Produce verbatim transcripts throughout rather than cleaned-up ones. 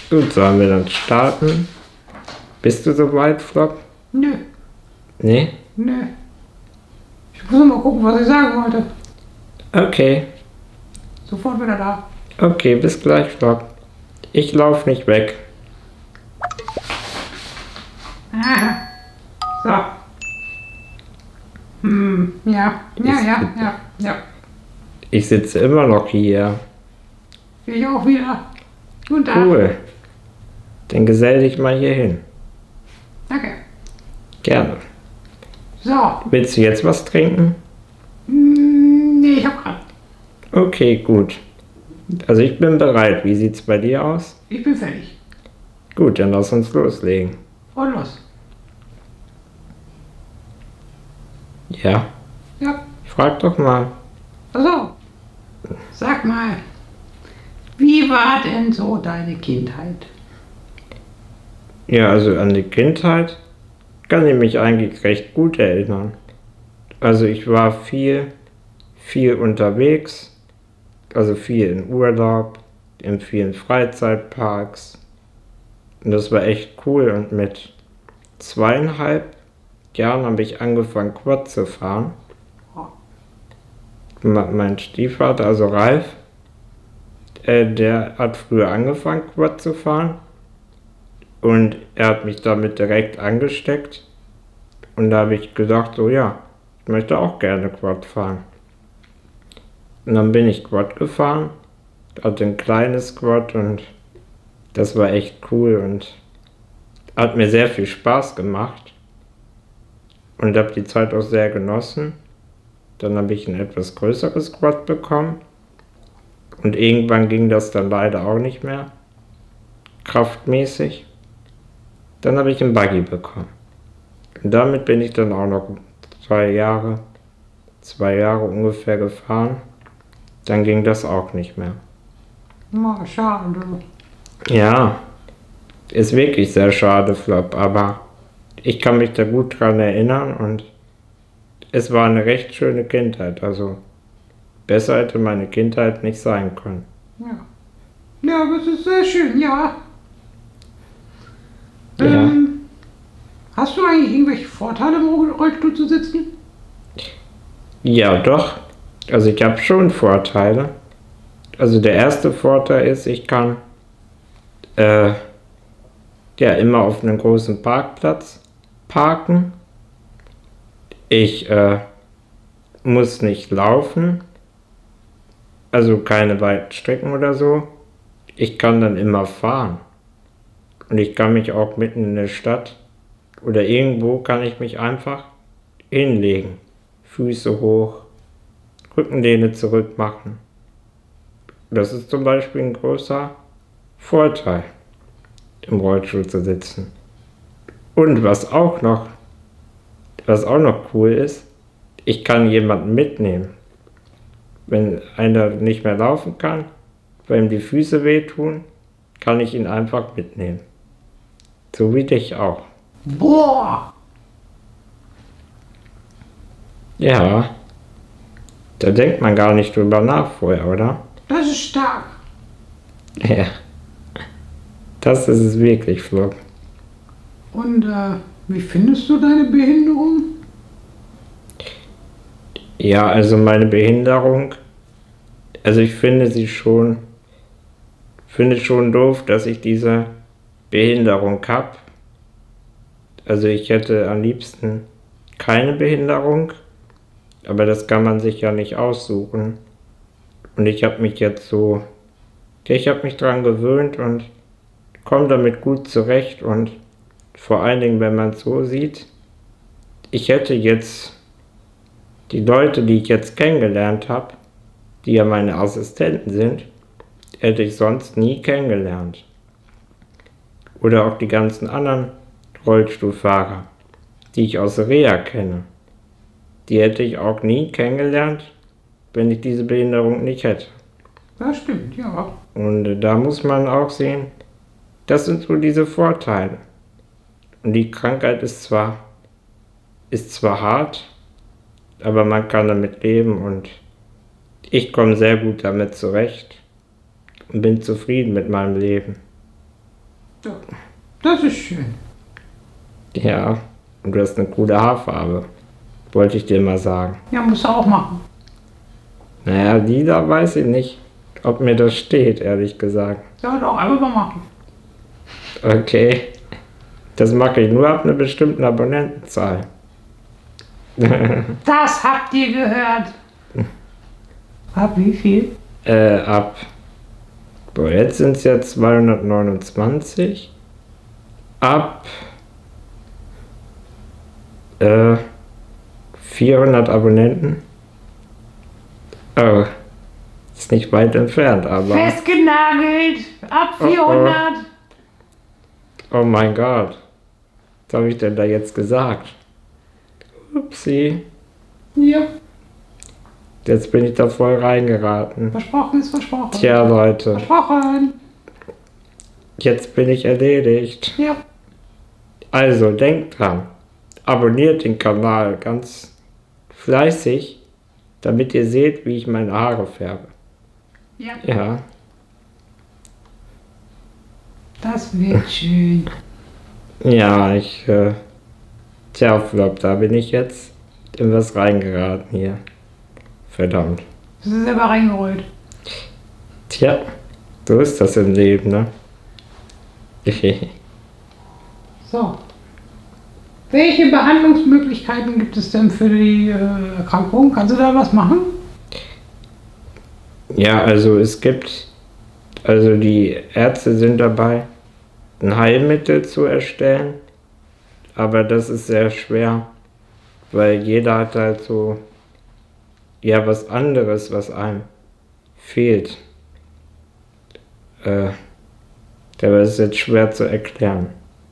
Gut, sollen wir dann starten? Bist du soweit, Flop? Nö. Nee? Nö. Ich muss mal gucken, was ich sagen wollte. Okay. Sofort wieder da. Okay, bis gleich, Flop. Ich lauf nicht weg. Aha. So. Hm, ja, ja, Ist ja, gut. ja, ja. Ich sitze immer noch hier. Ich auch wieder. Guten Tag. Cool. Dann gesell dich mal hier hin. Danke. Gerne. So. Willst du jetzt was trinken? Hm, nee, ich hab grad. Okay, gut. Also ich bin bereit. Wie sieht's bei dir aus? Ich bin fertig. Gut, dann lass uns loslegen. Und los. Ja, Ja. frag doch mal. Also. Sag mal. Wie war denn so deine Kindheit? Ja, also an die Kindheit kann ich mich eigentlich recht gut erinnern. Also ich war viel, viel unterwegs, also viel in Urlaub, in vielen Freizeitparks. Und das war echt cool. Und mit zweieinhalb Jahren habe ich angefangen, Quad zu fahren. Me- Mein Stiefvater, also Ralf, äh, der hat früher angefangen, Quad zu fahren. Und er hat mich damit direkt angesteckt. Und da habe ich gedacht, so ja, ich möchte auch gerne Quad fahren. Und dann bin ich Quad gefahren, hatte ein kleines Quad und das war echt cool und hat mir sehr viel Spaß gemacht. Und habe die Zeit auch sehr genossen. Dann habe ich ein etwas größeres Quad bekommen. Und irgendwann ging das dann leider auch nicht mehr, kraftmäßig. Dann habe ich einen Buggy bekommen. Und damit bin ich dann auch noch zwei Jahre, zwei Jahre ungefähr gefahren. Dann ging das auch nicht mehr. Na, schade. Ja, ist wirklich sehr schade, Flop, aber ich kann mich da gut dran erinnern und es war eine recht schöne Kindheit. Also besser hätte meine Kindheit nicht sein können. Ja. Ja, das ist sehr schön, ja. Ja. Ähm, hast du eigentlich irgendwelche Vorteile im Roll- Rollstuhl zu sitzen? Ja, doch. Also ich habe schon Vorteile. Also der erste Vorteil ist, ich kann äh, ja immer auf einem großen Parkplatz parken. Ich äh, muss nicht laufen, also keine weiten Strecken oder so. Ich kann dann immer fahren. Und ich kann mich auch mitten in der Stadt oder irgendwo kann ich mich einfach hinlegen. Füße hoch, Rückenlehne zurück machen. Das ist zum Beispiel ein großer Vorteil, im Rollstuhl zu sitzen. Und was auch noch, was auch noch cool ist, ich kann jemanden mitnehmen. Wenn einer nicht mehr laufen kann, weil ihm die Füße wehtun, kann ich ihn einfach mitnehmen. So wie dich auch. Boah! Ja, da denkt man gar nicht drüber nach vorher, oder? Das ist stark. Ja, das ist es wirklich, Flop. Und äh, wie findest du deine Behinderung? Ja, also meine Behinderung, also ich finde sie schon, finde schon doof, dass ich diese Behinderung habe. Also ich hätte am liebsten keine Behinderung, aber das kann man sich ja nicht aussuchen. Und ich habe mich jetzt so, ja, ich habe mich dran gewöhnt und komme damit gut zurecht. Und vor allen Dingen, wenn man es so sieht, ich hätte jetzt die Leute, die ich jetzt kennengelernt habe, die ja meine Assistenten sind, hätte ich sonst nie kennengelernt. Oder auch die ganzen anderen Rollstuhlfahrer, die ich aus Reha kenne. Die hätte ich auch nie kennengelernt, wenn ich diese Behinderung nicht hätte. Das stimmt, ja. Und äh, da muss man auch sehen, das sind so diese Vorteile. Und die Krankheit ist zwar, ist zwar hart, aber man kann damit leben und ich komme sehr gut damit zurecht und bin zufrieden mit meinem Leben. Ja, das ist schön. Ja, und du hast eine coole Haarfarbe. Wollte ich dir mal sagen. Ja, musst du auch machen. Naja, die da weiß ich nicht, ob mir das steht, ehrlich gesagt. Ja, doch, einfach mal machen. Okay. Das mache ich nur ab einer bestimmten Abonnentenzahl. Das habt ihr gehört. Ab wie viel? Äh, ab. Boah, jetzt sind es ja zweihundertneunundzwanzig. Ab. Äh. vierhundert Abonnenten. Oh. Ist nicht weit entfernt, aber. Festgenagelt. Ab vierhundert. Oh, oh. Oh mein Gott. Was habe ich denn da jetzt gesagt? Upsi. Ja. Jetzt bin ich da voll reingeraten. Versprochen ist versprochen. Tja, Leute. Versprochen. Jetzt bin ich erledigt. Ja. Also, denkt dran. Abonniert den Kanal ganz fleißig, damit ihr seht, wie ich meine Haare färbe. Ja. Ja. Das wird schön. Ja, ich, äh, tja, Flop, da bin ich jetzt in was reingeraten hier. Verdammt. Du bist selber reingerollt. Tja, so ist das im Leben, ne? So. Welche Behandlungsmöglichkeiten gibt es denn für die äh, Erkrankung? Kannst du da was machen? Ja, also es gibt, also die Ärzte sind dabei, ein Heilmittel zu erstellen, aber das ist sehr schwer, weil jeder hat halt so, ja, was anderes, was einem fehlt. Äh, aber es ist jetzt schwer zu erklären.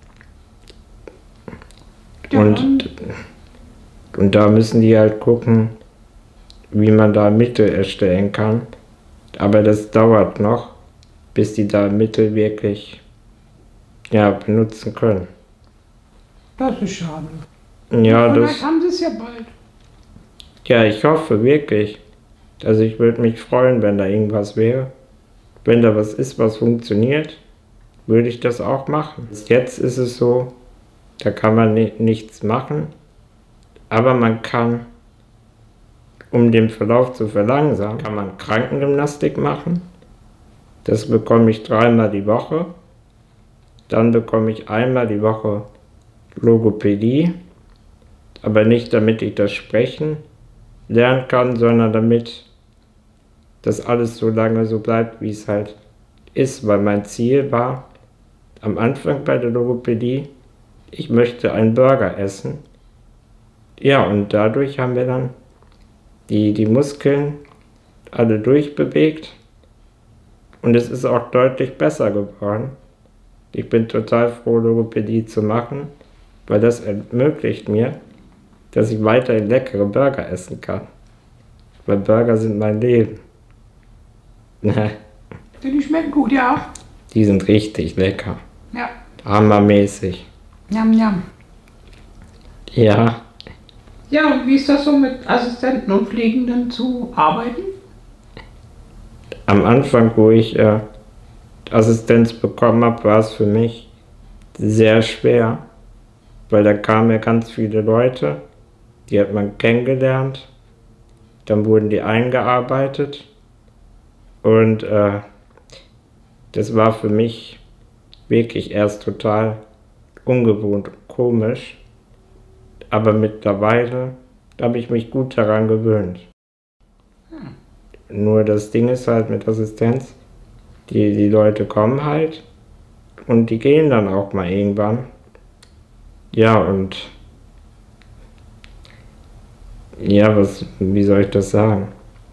Ja, und, und da müssen die halt gucken, wie man da Mittel erstellen kann. Aber das dauert noch, bis die da Mittel wirklich, ja, benutzen können. Das ist schade. Ja, Vielleicht das, haben sie es ja bald. ja, ich hoffe wirklich. Also ich würde mich freuen, wenn da irgendwas wäre. Wenn da was ist, was funktioniert, würde ich das auch machen. Jetzt ist es so, da kann man ni- nichts machen, aber man kann, um den Verlauf zu verlangsamen, kann man Krankengymnastik machen. Das bekomme ich dreimal die Woche. Dann bekomme ich einmal die Woche Logopädie, aber nicht damit ich das Sprechen lernen kann, sondern damit das alles so lange so bleibt, wie es halt ist, weil mein Ziel war, am Anfang bei der Logopädie, ich möchte einen Burger essen. Ja, und dadurch haben wir dann die, die Muskeln alle durchbewegt und es ist auch deutlich besser geworden. Ich bin total froh, Logopädie zu machen, weil das ermöglicht mir, dass ich weiterhin leckere Burger essen kann. Weil Burger sind mein Leben. Die schmecken gut, ja. Die sind richtig lecker. Ja. Hammermäßig. Njam, njam. Ja. Ja, und wie ist das so mit Assistenten und Pflegenden zu arbeiten? Am Anfang, wo ich äh, Assistenz bekommen habe, war es für mich sehr schwer, weil da kamen ja ganz viele Leute, die hat man kennengelernt, dann wurden die eingearbeitet und äh, das war für mich wirklich erst total ungewohnt und komisch, aber mittlerweile habe ich mich gut daran gewöhnt. Hm. Nur das Ding ist halt mit Assistenz, die, die Leute kommen halt und die gehen dann auch mal irgendwann. Ja, und ja, was, wie soll ich das sagen?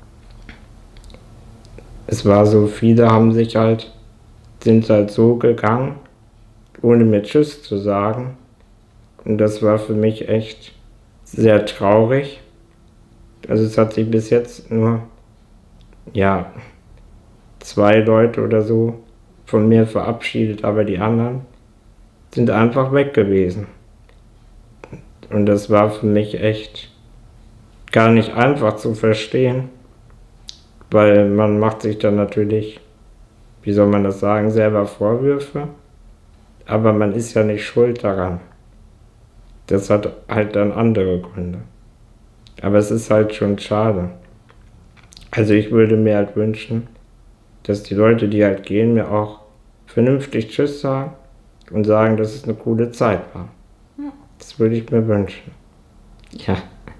Es war so, viele haben sich halt, sind halt so gegangen, ohne mir Tschüss zu sagen. Und das war für mich echt sehr traurig. Also es hat sich bis jetzt nur, ja, zwei Leute oder so von mir verabschiedet, aber die anderen sind einfach weg gewesen. Und das war für mich echt gar nicht einfach zu verstehen, weil man macht sich dann natürlich, wie soll man das sagen, selber Vorwürfe. Aber man ist ja nicht schuld daran. Das hat halt dann andere Gründe. Aber es ist halt schon schade. Also ich würde mir halt wünschen, dass die Leute, die halt gehen, mir auch vernünftig Tschüss sagen und sagen, dass es eine coole Zeit war. Ja. Das würde ich mir wünschen. Ja.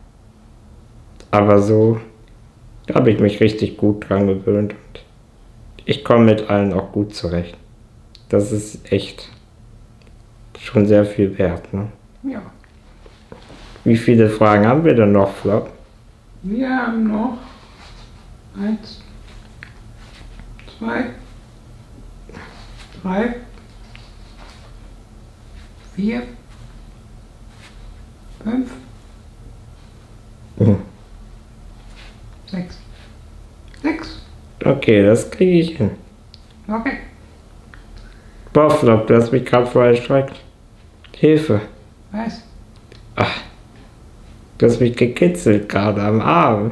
Aber so habe ich mich richtig gut dran gewöhnt und ich komme mit allen auch gut zurecht. Das ist echt schon sehr viel wert, ne? Ja. Wie viele Fragen haben wir denn noch, Flop? Wir haben noch eins, zwei, drei, vier, fünf, Hm. sechs. Sechs. Okay, das kriege ich hin. Okay. Boah, Flop, du hast mich gerade voll erschreckt. Hilfe. Was? Ach, du hast mich gekitzelt gerade am Arm.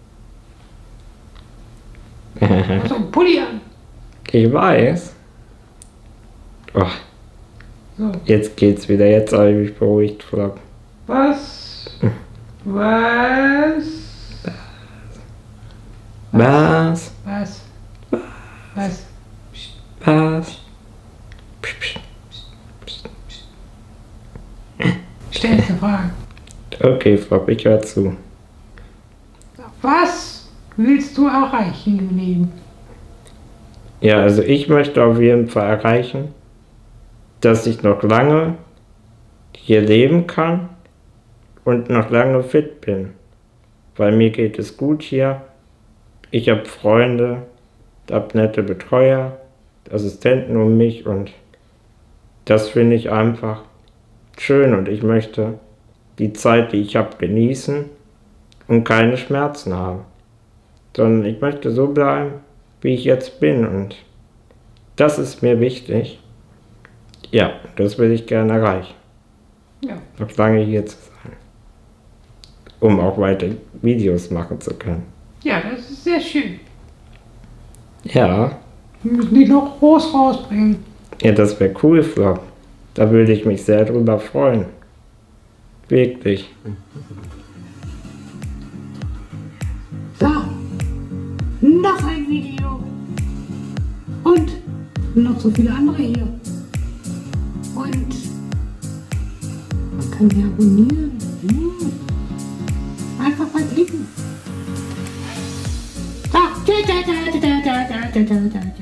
So ein Pulli an. Ich weiß. Oh, So. jetzt geht's wieder. Jetzt habe ich mich beruhigt, Flop. Was? Was? Was? Was? Was? Was? Stell jetzt eine Frage. Okay, Flop, ich höre zu. Was willst du erreichen im Leben? Ja, also ich möchte auf jeden Fall erreichen, dass ich noch lange hier leben kann und noch lange fit bin. Weil mir geht es gut hier. Ich habe Freunde, habe nette Betreuer, Assistenten um mich und das finde ich einfach schön und ich möchte die Zeit, die ich habe, genießen und keine Schmerzen haben. Sondern ich möchte so bleiben, wie ich jetzt bin und das ist mir wichtig. Ja, das will ich gerne erreichen. Ja. Noch lange hier zu sein. Um auch weiter Videos machen zu können. Ja, das ist sehr schön. Ja, Wir müssen die noch groß rausbringen. ja, das wäre cool, Flop. Da würde ich mich sehr drüber freuen. Wirklich. So. Noch ein Video. Und noch so viele andere hier. Und man kann hier abonnieren. Hm. Einfach mal klicken. So.